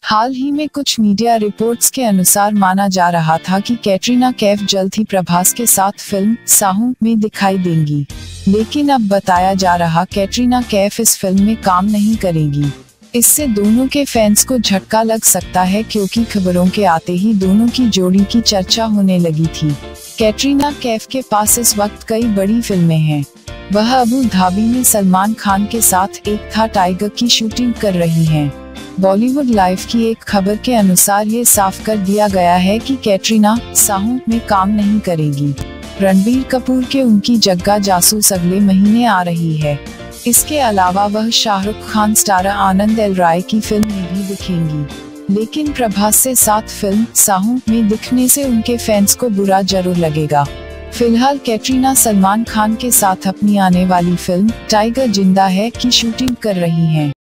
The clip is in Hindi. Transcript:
हाल ही में कुछ मीडिया रिपोर्ट्स के अनुसार माना जा रहा था कि कैटरीना कैफ जल्द ही प्रभास के साथ फिल्म साहू में दिखाई देंगी, लेकिन अब बताया जा रहा कैटरीना कैफ इस फिल्म में काम नहीं करेगी। इससे दोनों के फैंस को झटका लग सकता है, क्योंकि खबरों के आते ही दोनों की जोड़ी की चर्चा होने लगी थी। कैटरीना कैफ के पास इस वक्त कई बड़ी फिल्में हैं। वह अबू धाबी में सलमान खान के साथ एक था टाइगर की शूटिंग कर रही हैं। बॉलीवुड लाइव की एक खबर के अनुसार ये साफ कर दिया गया है कि कैटरीना साहू में काम नहीं करेगी। रणबीर कपूर के उनकी जग्गा जासूस अगले महीने आ रही है। इसके अलावा वह शाहरुख खान स्टारर आनंद एल राय की फिल्म में भी दिखेंगी, लेकिन प्रभास से साथ फिल्म साहू में दिखने से उनके फैंस को बुरा जरूर लगेगा। फिलहाल कैटरीना सलमान खान के साथ अपनी आने वाली फिल्म टाइगर जिंदा है की शूटिंग कर रही हैं।